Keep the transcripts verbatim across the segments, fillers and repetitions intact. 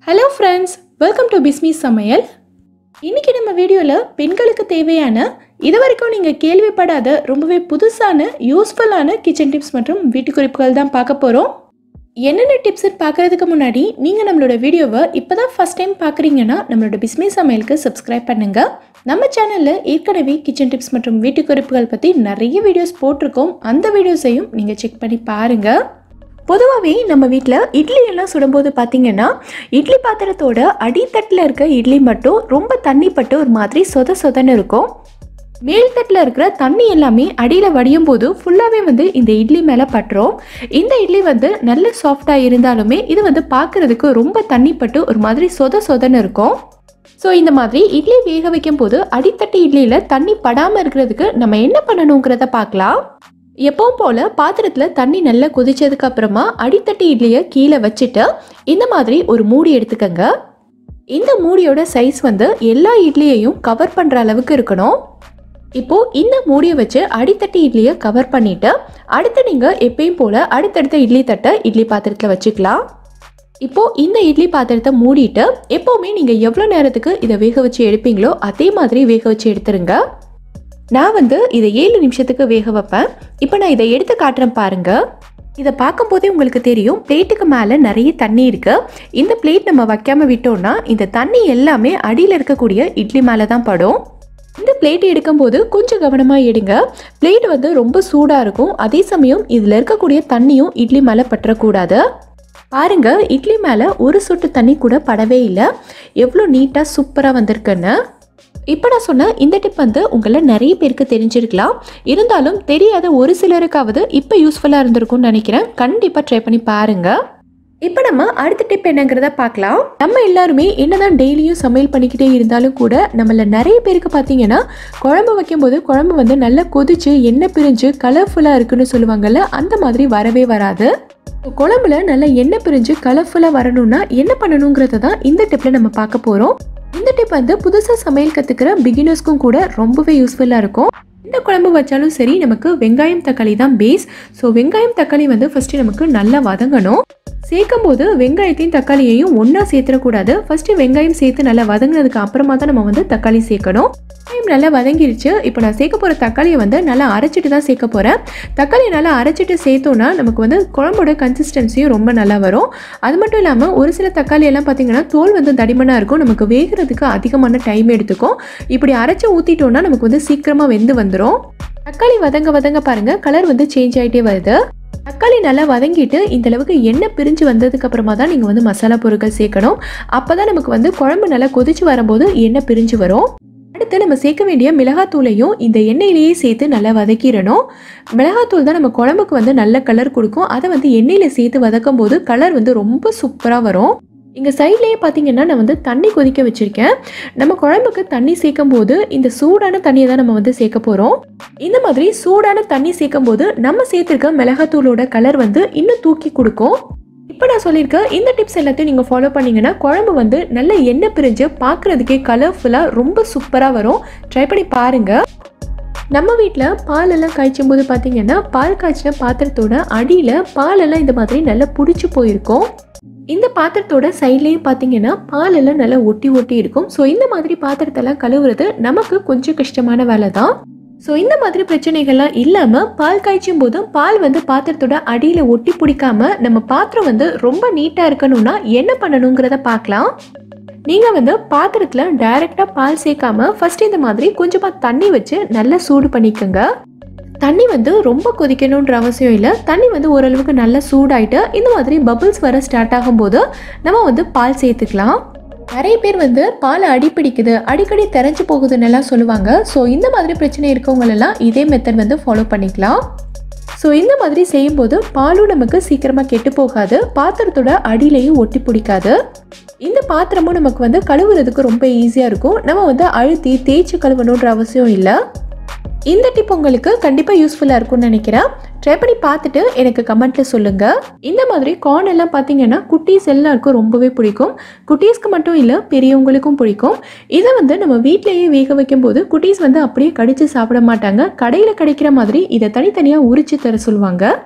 Hello friends, welcome to Bismi Samayal. இன்னைக்கு நம்ம வீடியோல பெண்களுக்கு தேவையான இதுவரைக்கும் நீங்க கேள்விப்படாத ரொம்பவே புதுசான யூஸ்ஃபுல்லான கிச்சன் டிப்ஸ் மற்றும் வீட்டு குறிப்புகள் தான் பார்க்க போறோம். என்னென்ன டிப்ஸ் பார்க்கிறதுக்கு முன்னாடி நீங்க நம்மளோட வீடியோவை இப்பதான் ஃபர்ஸ்ட் டைம் பார்க்கறீங்கன்னா நம்மளோட பிஸ்மி சமையலுக்கு சப்ஸ்கிரைப் பண்ணுங்க. நம்ம சேனல்ல ஏற்கனவே கிச்சன் டிப்ஸ் மற்றும் வீட்டு குறிப்புகள் பத்தி நிறைய வீடியோஸ் போட்டிருக்கோம். அந்த வீடியோஸையும் நீங்க செக் பண்ணி பாருங்க. பொதுவாகவே நம்ம வீட்டில் இட்லி எல்லாம் சுடும்போது பார்த்தீங்கன்னா இட்லி பாத்திரத்தோட அடித்தட்டில் இருக்க இட்லி மட்டும் ரொம்ப தண்ணி பட்டு ஒரு மாதிரி சொத சொதன்னு இருக்கும். மேல்தட்டில் இருக்கிற தண்ணி எல்லாமே அடியில் வடியும் போது ஃபுல்லாகவே வந்து இந்த இட்லி மேலே பட்டுரும். இந்த இட்லி வந்து நல்ல சாஃப்டாக இருந்தாலுமே இது வந்து பார்க்குறதுக்கு ரொம்ப தண்ணி பட்டு ஒரு மாதிரி சொத சொதன்னு இருக்கும். ஸோ இந்த மாதிரி இட்லி வேக வைக்கும் போது அடித்தட்டு இட்லியில் தண்ணி படாமல் இருக்கிறதுக்கு நம்ம என்ன பண்ணணுங்கிறத பார்க்கலாம். எப்பவும் போல் பாத்திரத்தில் தண்ணி நல்லா கொதிச்சதுக்கு அப்புறமா அடித்தட்டு இட்லியை கீழே வச்சுட்டு இந்த மாதிரி ஒரு மூடி எடுத்துக்கங்க. இந்த மூடியோட சைஸ் வந்து எல்லா இட்லியையும் கவர் பண்ணுற அளவுக்கு இருக்கணும். இப்போது இந்த மூடியை வச்சு அடித்தட்டு இட்லியை கவர் பண்ணிவிட்டு அடுத்து நீங்கள் எப்பயும் போல் அடுத்தடுத்த இட்லி தட்டை இட்லி பாத்திரத்தில் வச்சுக்கலாம். இப்போது இந்த இட்லி பாத்திரத்தை மூடிட்டு எப்போவுமே நீங்கள் எவ்வளோ நேரத்துக்கு இதை வேக வச்சு எடுப்பீங்களோ அதே மாதிரி வேக வச்சு எடுத்துருங்க. நான் வந்து இதை ஏழு நிமிஷத்துக்கு வேக வைப்பேன். இப்போ நான் இதை எடுத்து காட்டுறேன் பாருங்க. இதை பார்க்கும்போதே உங்களுக்கு தெரியும் பிளேட்டுக்கு மேலே நிறைய தண்ணி இருக்கு. இந்த பிளேட் நம்ம வைக்காம விட்டோம்னா இந்த தண்ணி எல்லாமே அடியில் இருக்கக்கூடிய இட்லி மேலே தான் படும். இந்த பிளேட் எடுக்கும்போது கொஞ்சம் கவனமாக எடுங்க. பிளேட் வந்து ரொம்ப சூடாக இருக்கும். அதே சமயம் இதில் இருக்கக்கூடிய தண்ணியும் இட்லி மேலே பற்றக்கூடாது. பாருங்க, இட்லி மேலே ஒரு சொட்டு தண்ணி கூட படவே இல்லை. எவ்வளோ நீட்டாக சூப்பராக வந்திருக்குன்னு. இப்போ நான் சொன்ன இந்த டிப் வந்து உங்களை நிறைய பேருக்கு தெரிஞ்சிருக்கலாம். இருந்தாலும் தெரியாத ஒரு சிலருக்காவது இப்போ யூஸ்ஃபுல்லாக இருந்திருக்கும்னு நினைக்கிறேன். கண்டிப்பாக ட்ரை பண்ணி பாருங்க. இப்போ நம்ம அடுத்த டிப் என்னங்கிறத பார்க்கலாம். நம்ம எல்லாருமே என்னதான் டெய்லியும் சமையல் பண்ணிக்கிட்டே இருந்தாலும் கூட நம்மள நிறைய பேருக்கு பார்த்தீங்கன்னா குழம்பு வைக்கும்போது குழம்பு வந்து நல்லா கொதிச்சு எண்ணெய் பிரிஞ்சு கலர்ஃபுல்லாக இருக்குன்னு சொல்லுவாங்கல்ல, அந்த மாதிரி வரவே வராது. குழம்புல நல்லா எண்ணெய் பிரிஞ்சு கலர்ஃபுல்லாக வரணும்னா என்ன பண்ணணுங்கிறத தான் இந்த டிப்பில் நம்ம பார்க்க போகிறோம். இந்த டிப் வந்து புதுசாக சமையல் கற்றுக்கிற பிகினர்ஸ்க்கும் கூட ரொம்பவே யூஸ்ஃபுல்லாக இருக்கும். இந்த குழம்பு வச்சாலும் சரி, நமக்கு வெங்காயம் தக்காளி தான் பேஸ். ஸோ வெங்காயம் தக்காளி வந்து ஃபஸ்ட்டு நமக்கு நல்லா வதங்கணும். சேர்க்கும் போது வெங்காயத்தையும் தக்காளியையும் ஒன்றா சேர்த்துடக்கூடாது. ஃபஸ்ட்டு வெங்காயம் சேர்த்து நல்லா வதங்கினதுக்கு அப்புறமா தான் நம்ம வந்து தக்காளி சேர்க்கணும். வெங்காயம் நல்லா வதங்கிருச்சு. இப்போ நான் சேர்க்க போகிற தக்காளியை வந்து நல்லா அரைச்சிட்டு தான் சேர்க்க போகிறேன். தக்காளியை நல்லா அரைச்சிட்டு சேர்த்தோன்னா நமக்கு வந்து குழம்போட கன்சிஸ்டன்சியும் ரொம்ப நல்லா வரும். அது மட்டும் இல்லாமல் ஒரு சில தக்காளி எல்லாம் பார்த்திங்கன்னா தோல் வந்து தடிமனாக இருக்கும். நமக்கு வேகிறதுக்கு அதிகமான டைம் எடுத்துக்கும். இப்படி அரைச்சி ஊற்றிட்டோன்னா நமக்கு வந்து சீக்கிரமாக வெந்து வந்துடும். தக்காளி வதங்க வதங்க பாருங்கள் கலர் வந்து சேஞ்ச் ஆகிட்டே வருது. தக்காளி நல்லா வதங்கிட்டு இந்த அளவுக்கு எண்ணெய் பிரிஞ்சு வந்ததுக்கு அப்புறமா தான் நீங்கள் வந்து மசாலா பொருட்கள் சேர்க்கணும். அப்போ தான் நமக்கு வந்து குழம்பு நல்லா கொதிச்சு வரும்போது எண்ணெய் பிரிஞ்சு வரும். அடுத்து நம்ம சேர்க்க வேண்டிய மிளகாத்தூளையும் இந்த எண்ணெயிலேயே சேர்த்து நல்லா வதக்கிடணும். மிளகாத்தூள் தான் நம்ம குழம்புக்கு வந்து நல்ல கலர் கொடுக்கும். அதை வந்து எண்ணெயில் சேர்த்து வதக்கும் போது கலர் வந்து ரொம்ப சூப்பராக வரும். இங்கே சைட்லேயே பார்த்தீங்கன்னா நான் வந்து தண்ணி கொதிக்க வச்சுருக்கேன். நம்ம குழம்புக்கு தண்ணி சேர்க்கும் போது இந்த சூடான தண்ணியை தான் நம்ம வந்து சேர்க்க போகிறோம். இந்த மாதிரி சூடான தண்ணி சேர்க்கும் போது நம்ம சேர்த்துருக்க மிளகாத்தூளோட கலர் வந்து இன்னும் தூக்கி கொடுக்கும். இப்போ நான் சொல்லியிருக்கேன் இந்த டிப்ஸ் எல்லாத்தையும் நீங்கள் ஃபாலோ பண்ணிங்கன்னா குழம்பு வந்து நல்ல எண்ணெய் பிரிஞ்சு பார்க்குறதுக்கே கலர்ஃபுல்லாக ரொம்ப சூப்பராக வரும். ட்ரை பண்ணி பாருங்கள். நம்ம வீட்டில் பாலெல்லாம் காய்ச்சும் போது பார்த்தீங்கன்னா பால் காய்ச்சின பாத்திரத்தோட அடியில் பாலெல்லாம் இந்த மாதிரி நல்லா பிடிச்சி போயிருக்கும். இந்த பாத்திரத்தோட சைட்லேயும் பார்த்தீங்கன்னா பாலெல்லாம் நல்லா ஒட்டி ஒட்டி இருக்கும். ஸோ இந்த மாதிரி பாத்திரத்தெல்லாம் கழுவுறது நமக்கு கொஞ்சம் கஷ்டமான வேலை தான். ஸோ இந்த மாதிரி பிரச்சனைகள்லாம் இல்லாமல் பால் காய்ச்சும் போதும் பால் வந்து பாத்திரத்தோட அடியில் ஒட்டி பிடிக்காம நம்ம பாத்திரம் வந்து ரொம்ப நீட்டாக இருக்கணும்னா என்ன பண்ணணுங்கிறத பார்க்கலாம். நீங்கள் வந்து பாத்திரத்தில் டைரெக்டாக பால் சேர்க்காம ஃபர்ஸ்ட் இந்த மாதிரி கொஞ்சமாக தண்ணி வச்சு நல்லா சூடு பண்ணிக்கோங்க. தண்ணி வந்து ரொம்ப கொதிக்கணுன்ற அவசியம் இல்லை. தண்ணி வந்து ஓரளவுக்கு நல்லா சூடாயிட்டு இந்த மாதிரி பபிள்ஸ் வர ஸ்டார்ட் ஆகும்போது நம்ம வந்து பால் சேர்த்துக்கலாம். நிறைய பேர் வந்து பால் அடிப்பிடிக்குது, அடிக்கடி தெரிஞ்சு போகுதுன்னு எல்லாம் சொல்லுவாங்க. ஸோ இந்த மாதிரி பிரச்சனை இருக்கவங்களெல்லாம் இதே மெத்தட் வந்து ஃபாலோ பண்ணிக்கலாம். ஸோ இந்த மாதிரி செய்யும்போது பாலும் நமக்கு சீக்கிரமாக கெட்டு போகாது, பாத்திரத்தோட அடியிலையும் ஒட்டி பிடிக்காது. இந்த பாத்திரமும் நமக்கு வந்து கழுவுறதுக்கு ரொம்ப ஈஸியாக இருக்கும். நம்ம வந்து அழுத்தி தேய்ச்சி கழுவணுன்ற அவசியம் இல்லை. இந்த டிப் உங்களுக்கு கண்டிப்பாக யூஸ்ஃபுல்லாக இருக்கும்னு நினைக்கிறேன். ட்ரை பண்ணி பார்த்துட்டு எனக்கு கமெண்ட்டில் சொல்லுங்கள். இந்த மாதிரி கார்ன் எல்லாம் பார்த்தீங்கன்னா குட்டீஸ் எல்லாருக்கும் ரொம்பவே பிடிக்கும். குட்டீஸ்க்கு மட்டும் இல்லை, பெரியவங்களுக்கும் பிடிக்கும். இதை வந்து நம்ம வீட்டிலேயே வேக வைக்கும் போது குட்டீஸ் வந்து அப்படியே கடித்து சாப்பிட மாட்டாங்க. கடையில் கிடைக்கிற மாதிரி இதை தனித்தனியாக உரித்து தர சொல்லுவாங்க.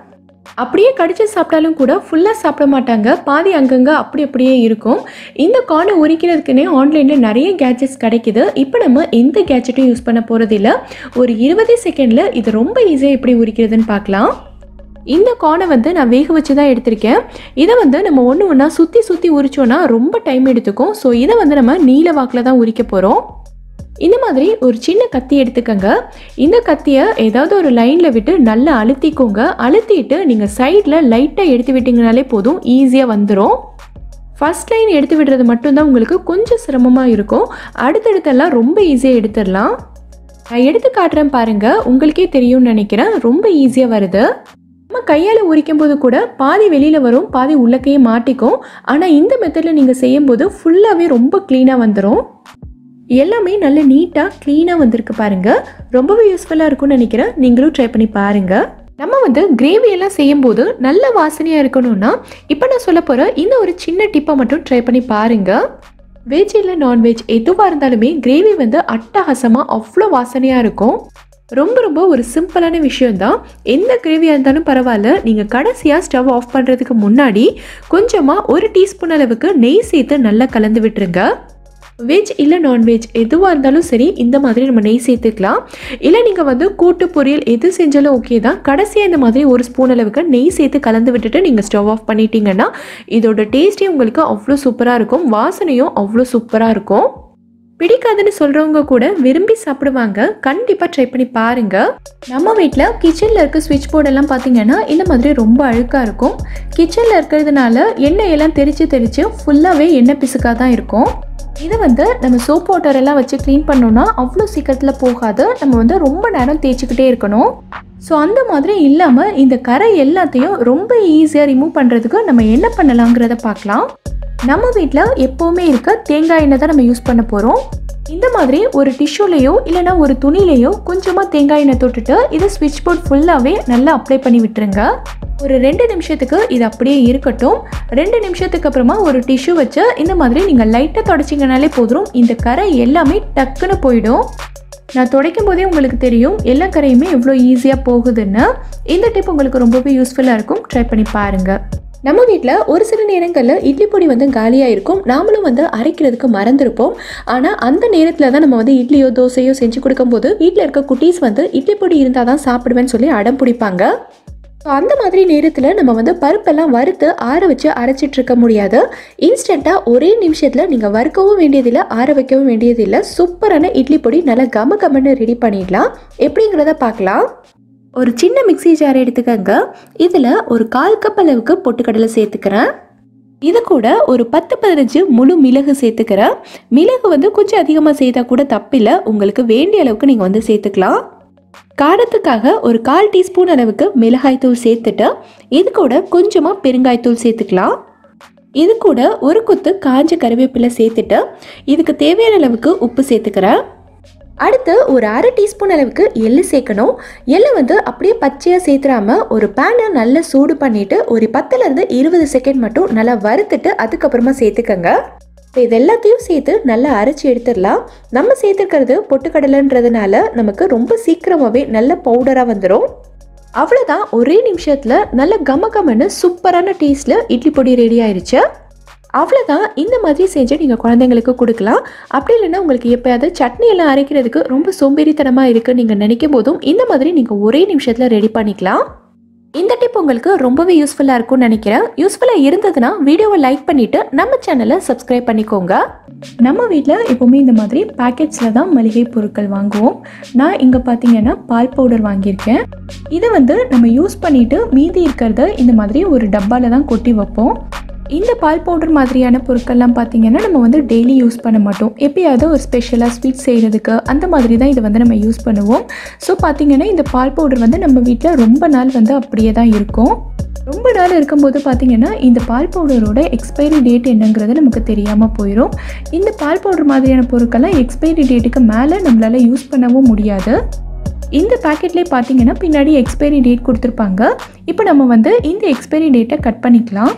அப்படியே கடிச்சு சாப்பிட்டாலும் கூட ஃபுல்லாக சாப்பிட மாட்டாங்க, பாதி அங்கங்கே அப்படி அப்படியே இருக்கும். இந்த கார்னை உரிக்கிறதுக்குன்னே ஆன்லைனில் நிறைய கேட்ஜெட்ஸ் கிடைக்குது. இப்போ நம்ம எந்த கேட்ஜெட்டும் யூஸ் பண்ண போகிறதில்ல. ஒரு இருபது செகண்டில் இது ரொம்ப ஈஸியாக எப்படி உரிக்கிறதுன்னு பார்க்கலாம். இந்த கார்னை வந்து நான் வேக வச்சு தான் எடுத்திருக்கேன். இதை வந்து நம்ம ஒன்று ஒன்றா சுற்றி சுற்றி உரிச்சோன்னா ரொம்ப டைம் எடுத்துக்கும். ஸோ இதை வந்து நம்ம நீல வாக்கில் தான் உரிக்க போகிறோம். இந்த மாதிரி ஒரு சின்ன கத்தி எடுத்துக்கோங்க. இந்த கத்தியை ஏதாவது ஒரு லைனில் விட்டு நல்லா அழுத்திக்கோங்க. அழுத்திட்டு நீங்கள் சைடில் லைட்டாக எடுத்து விட்டிங்கனாலே போதும், ஈஸியாக வந்துடும். ஃபஸ்ட் லைன் எடுத்து விடுறது மட்டும்தான் உங்களுக்கு கொஞ்சம் சிரமமாக இருக்கும். அடுத்தடுத்தெல்லாம் ரொம்ப ஈஸியாக எடுத்துடலாம். நான் எடுத்து காட்டுறேன் பாருங்கள், உங்களுக்கே தெரியும்னு நினைக்கிறேன். ரொம்ப ஈஸியாக வருது. நம்ம கையால் உரிக்கும் போது கூட பாதி வெளியில் வரும், பாதி உள்ளக்கையே மாட்டிக்கும். ஆனால் இந்த மெத்தடில் நீங்கள் செய்யும்போது ஃபுல்லாகவே ரொம்ப க்ளீனாக வந்துடும். எல்லாமே நல்ல நீட்டாக க்ளீனாக வந்திருக்கு பாருங்கள். ரொம்பவே யூஸ்ஃபுல்லாக இருக்கும்னு நினைக்கிறேன். நீங்களும் ட்ரை பண்ணி பாருங்கள். நம்ம வந்து கிரேவியெல்லாம் செய்யும்போது நல்ல வாசனையாக இருக்கணும்னா இப்போ நான் சொல்ல போகிற இந்த ஒரு சின்ன டிப்பை மட்டும் ட்ரை பண்ணி பாருங்கள். வெஜ் இல்லை நான்வெஜ் எதுவாக இருந்தாலுமே கிரேவி வந்து அட்டகாசமாக அவ்வளோ வாசனையாக இருக்கும். ரொம்ப ரொம்ப ஒரு சிம்பிளான விஷயந்தான். எந்த கிரேவியாக இருந்தாலும் பரவாயில்ல, நீங்கள் கடைசியாக ஸ்டவ் ஆஃப் பண்ணுறதுக்கு முன்னாடி கொஞ்சமாக ஒரு டீஸ்பூன் அளவுக்கு நெய் சேர்த்து நல்லா கலந்து விட்டுருங்க. வெஜ் இல்லை நான்வெஜ் எதுவாக இருந்தாலும் சரி இந்த மாதிரி நம்ம நெய் சேர்த்துக்கலாம். இல்லை நீங்கள் வந்து கூட்டு பொரியல் எது செஞ்சாலும் ஓகே தான். கடைசியாக இந்த மாதிரி ஒரு ஸ்பூன் அளவுக்கு நெய் சேர்த்து கலந்து விட்டுட்டு நீங்கள் ஸ்டவ் ஆஃப் பண்ணிட்டீங்கன்னா இதோட டேஸ்ட்டே உங்களுக்கு அவ்வளோ சூப்பராக இருக்கும். வாசனையும் அவ்வளோ சூப்பராக இருக்கும். பிடிக்காதுன்னு சொல்கிறவங்க கூட விரும்பி சாப்பிடுவாங்க. கண்டிப்பாக ட்ரை பண்ணி பாருங்கள். நம்ம வீட்டில் கிச்சனில் இருக்க ஸ்விட்ச் போர்டெல்லாம் பார்த்தீங்கன்னா இந்த மாதிரி ரொம்ப அழுக்காக இருக்கும். கிச்சனில் இருக்கிறதுனால எண்ணெயெல்லாம் தெரித்து தெரித்து ஃபுல்லாகவே எண்ணெய் பிசுக்காக தான் இருக்கும். இதை வந்து நம்ம சோப் வாட்டர் எல்லாம் வச்சு க்ளீன் பண்ணோன்னா அவ்வளோ சீக்கிரத்தில் போகாது. நம்ம வந்து ரொம்ப நேரம் தேய்ச்சிக்கிட்டே இருக்கணும். ஸோ அந்த மாதிரி இல்லாமல் இந்த கரை எல்லாத்தையும் ரொம்ப ஈஸியாக ரிமூவ் பண்ணுறதுக்கு நம்ம என்ன பண்ணலாங்கிறத பார்க்கலாம். நம்ம வீட்டில் எப்போவுமே இருக்க தேங்காய் எண்ணெய் தான் நம்ம யூஸ் பண்ண போகிறோம். இந்த மாதிரி ஒரு டிஷ்யூலையோ இல்லைனா ஒரு துணிலையோ கொஞ்சமாக தேங்காய் எண்ணெய் தொட்டுட்டு இதை ஸ்விட்ச் போர்ட் ஃபுல்லாகவே நல்லா அப்ளை பண்ணி விட்டுருங்க. ஒரு ரெண்டு நிமிஷத்துக்கு இது அப்படியே இருக்கட்டும். ரெண்டு நிமிஷத்துக்கு அப்புறமா ஒரு டிஷ்யூ வச்சு இந்த மாதிரி நீங்கள் லைட்டாக தொடச்சிங்கனாலே போதும். இந்த கரை எல்லாமே டக்குன்னு போயிடும். நான் துடைக்கும் போதே உங்களுக்கு தெரியும் எல்லா கரையுமே எவ்வளோ ஈஸியாக போகுதுன்னு. இந்த டிப் உங்களுக்கு ரொம்பவே யூஸ்ஃபுல்லாக இருக்கும். ட்ரை பண்ணி பாருங்கள். நம்ம வீட்டில் ஒரு சில நேரங்களில் இட்லி பொடி வந்து காலியாக இருக்கும். நாமளும் வந்து அரைக்கிறதுக்கு மறந்துருப்போம். ஆனால் அந்த நேரத்தில் தான் நம்ம வந்து இட்லியோ தோசையோ செஞ்சு கொடுக்கும்போது வீட்டில் இருக்க குட்டீஸ் வந்து இட்லி பொடி இருந்தால் தான் சாப்பிடுவேன்னு சொல்லி அடம் பிடிப்பாங்க. ஸோ அந்த மாதிரி நேரத்தில் நம்ம வந்து பருப்பெல்லாம் வறுத்து ஆற வச்சு அரைச்சிட்டு இருக்க முடியாது. இன்ஸ்டண்ட்டாக ஒரே நிமிஷத்தில் நீங்கள் வறுக்கவும் வேண்டியதில்லை, ஆற வைக்கவும் வேண்டியதில்லை. சூப்பரான இட்லி பொடி நல்லா கம கமன்னு ரெடி பண்ணிடலாம். எப்படிங்கிறத பார்க்கலாம். ஒரு சின்ன மிக்ஸி ஜார் எடுத்துக்கங்க. இதில் ஒரு கால் கப் அளவுக்கு பொட்டுக்கடலை சேர்த்துக்கிறேன். இது கூட ஒரு பத்து பதினஞ்சு முழு மிளகு சேர்த்துக்கிறேன். மிளகு வந்து கொஞ்சம் அதிகமாக சேர்த்தா கூட தப்பில்லை, உங்களுக்கு வேண்டிய அளவுக்கு நீங்கள் வந்து சேர்த்துக்கலாம். காரத்துக்காக ஒரு கால் டீஸ்பூன் அளவுக்கு மிளகாய்த்தூள் சேர்த்துட்டு இது கூட கொஞ்சமாக பெருங்காய்த்தூள் சேர்த்துக்கலாம். இது கூட ஒரு கொத்து காஞ்ச கறிவேப்பிலை சேர்த்துட்டு இதுக்கு தேவையான அளவுக்கு உப்பு சேர்த்துக்கிறேன். அடுத்து ஒரு அரை டீஸ்பூன் அளவுக்கு எள்ளு சேர்க்கணும். எள்ளு வந்து அப்படியே பச்சையாக சேர்த்துறாமல் ஒரு பேனை நல்லா சூடு பண்ணிவிட்டு ஒரு பத்துலேருந்து இருபது செகண்ட் மட்டும் நல்லா வறுத்துட்டு அதுக்கப்புறமா சேர்த்துக்கங்க. இப்போ இது எல்லாத்தையும் சேர்த்து நல்லா அரைச்சி எடுத்துடலாம். நம்ம சேர்த்துக்கிறது பொட்டுக்கடலைன்றதுனால நமக்கு ரொம்ப சீக்கிரமாகவே நல்ல பவுடராக வந்துடும். அவ்வளோதான், ஒரே நிமிஷத்தில் நல்ல கம கமன்னு சூப்பரான டேஸ்ட்டில் இட்லி பொடி ரெடி ஆயிடுச்சு. அவ்வளோதான். இந்த மாதிரி செஞ்சு நீங்கள் குழந்தைங்களுக்கு கொடுக்கலாம். அப்படி இல்லைன்னா உங்களுக்கு எப்போயாவது சட்னி எல்லாம் அரைக்கிறதுக்கு ரொம்ப சோம்பேறித்தனமாக இருக்குது நீங்கள் நினைக்கும் போதும் இந்த மாதிரி நீங்கள் ஒரே நிமிஷத்தில் ரெடி பண்ணிக்கலாம். இந்த டிப் உங்களுக்கு ரொம்பவே யூஸ்ஃபுல்லாக இருக்கும்னு நினைக்கிறேன். யூஸ்ஃபுல்லாக இருந்ததுன்னா வீடியோவை லைக் பண்ணிவிட்டு நம்ம சேனலை சப்ஸ்கிரைப் பண்ணிக்கோங்க. நம்ம வீட்டில் எப்போவுமே இந்த மாதிரி பேக்கெட்ஸில் தான் மளிகை பொருட்கள் வாங்குவோம். நான் இங்கே பார்த்தீங்கன்னா பால் பவுடர் வாங்கியிருக்கேன். இதை வந்து நம்ம யூஸ் பண்ணிவிட்டு மீதி இருக்கிறத இந்த மாதிரி ஒரு டப்பாவில் தான் கொட்டி வைப்போம். இந்த பால் பவுடர் மாதிரியான பொருட்கள்லாம் பார்த்தீங்கன்னா நம்ம வந்து டெய்லி யூஸ் பண்ண மாட்டோம். எப்பயாவது ஒரு ஸ்பெஷலாக ஸ்வீட் செய்கிறதுக்கு அந்த மாதிரி தான் இதை வந்து நம்ம யூஸ் பண்ணுவோம். ஸோ பார்த்தீங்கன்னா இந்த பால் பவுடர் வந்து நம்ம வீட்டில் ரொம்ப நாள் வந்து அப்படியே தான் இருக்கும். ரொம்ப நாள் இருக்கும்போது பார்த்தீங்கன்னா இந்த பால் பவுடரோட எக்ஸ்பைரி டேட் என்னங்கிறது நமக்கு தெரியாமல் போயிடும். இந்த பால் பவுடர் மாதிரியான பொருட்கள்லாம் எக்ஸ்பைரி டேட்டுக்கு மேலே நம்மளால் யூஸ் பண்ணவும் முடியாது. இந்த பேக்கெட்லேயே பார்த்தீங்கன்னா பின்னாடி எக்ஸ்பைரி டேட் கொடுத்துருப்பாங்க. இப்போ நம்ம வந்து இந்த எக்ஸ்பைரி டேட்டை கட் பண்ணிக்கலாம்.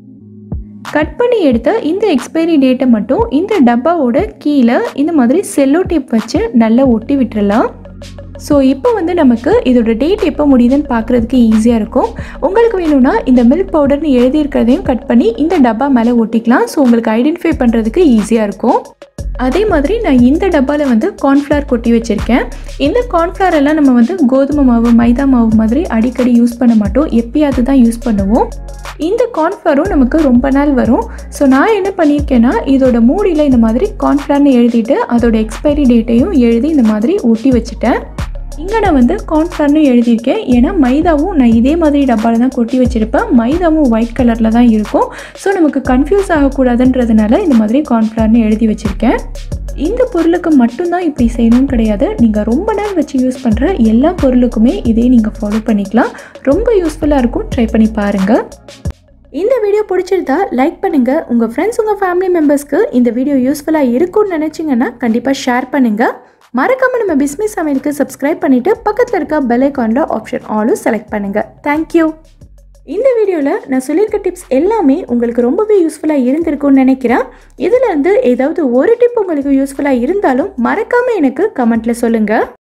கட் பண்ணி எடுத்த இந்த எக்ஸ்பைரி டேட்டை மட்டும் இந்த டப்பாவோட கீழே இந்த மாதிரி செல்லோ டேப் வச்சு நல்லா ஒட்டி விட்டுறலாம். ஸோ இப்போ வந்து நமக்கு இதோட டேட் எப்போ முடியுதுன்னு பார்க்குறதுக்கு ஈஸியாக இருக்கும். உங்களுக்கு வேணும்னா இந்த மில்க் பவுடர்னு எழுதியிருக்கிறதையும் கட் பண்ணி இந்த டப்பா மேலே ஒட்டிக்கலாம். ஸோ உங்களுக்கு ஐடென்டிஃபை பண்ணுறதுக்கு ஈஸியாக இருக்கும். அதே மாதிரி நான் இந்த டப்பாவில் வந்து கார்ன்ஃப்ளவர் கொட்டி வச்சுருக்கேன். இந்த கார்ன்ஃப்ளவர் எல்லாம் நம்ம வந்து கோதுமை மாவு, மைதா மாவு மாதிரி அடிக்கடி யூஸ் பண்ண மாட்டோம், எப்பயாவது தான் யூஸ் பண்ணுவோம். இந்த கார்ன்ஃப்ளவரும் நமக்கு ரொம்ப நாள் வரும். ஸோ நான் என்ன பண்ணியிருக்கேன்னா இதோட மூடியில் இந்த மாதிரி கார்ன்ஃப்ளவர்னு எழுதிட்டு அதோட எக்ஸ்பைரி டேட்டையும் எழுதி இந்த மாதிரி ஒட்டி வச்சுட்டேன். இங்கே நான் வந்து கார்ன்ஃப்ளவர்னு எழுதியிருக்கேன். ஏன்னா மைதாவும் நான் இதே மாதிரி டப்பாவில் தான் கொட்டி வச்சுருப்பேன். மைதாவும் ஒயிட் கலரில் தான் இருக்கும். ஸோ நமக்கு கன்ஃபியூஸ் ஆகக்கூடாதுன்றதுனால இந்த மாதிரி கார்ன்ஃப்ளவர்னு எழுதி வச்சுருக்கேன். இந்த பொருளுக்கு மட்டும்தான் இப்படி செய்யணும் கிடையாது. நீங்கள் ரொம்ப நாள் வச்சு யூஸ் பண்ணுற எல்லா பொருளுக்குமே இதே நீங்கள் ஃபாலோ பண்ணிக்கலாம். ரொம்ப யூஸ்ஃபுல்லாக இருக்கும். ட்ரை பண்ணி பாருங்கள். இந்த வீடியோ பிடிச்சிருந்தா லைக் பண்ணுங்கள். உங்கள் ஃப்ரெண்ட்ஸ், உங்கள் ஃபேமிலி மெம்பர்ஸ்க்கு இந்த வீடியோ யூஸ்ஃபுல்லாக இருக்கும்னு நினச்சிங்கன்னா கண்டிப்பாக ஷேர் பண்ணுங்கள். மறக்காமல் நம்ம பிஸ்மி சமையலுக்கு சப்ஸ்கிரைப் பண்ணிவிட்டு பக்கத்தில் இருக்க பெல் ஐக்கானில் ஆப்ஷன் ஆலும் செலக்ட் பண்ணுங்கள். தேங்க்யூ. இந்த வீடியோவில் நான் சொல்லியிருக்க டிப்ஸ் எல்லாமே உங்களுக்கு ரொம்பவே யூஸ்ஃபுல்லாக இருந்திருக்கும்னு நினைக்கிறேன். இதிலேருந்து ஏதாவது ஒரு டிப் உங்களுக்கு யூஸ்ஃபுல்லாக இருந்தாலும் மறக்காமல் எனக்கு கமெண்ட்டில் சொல்லுங்கள்.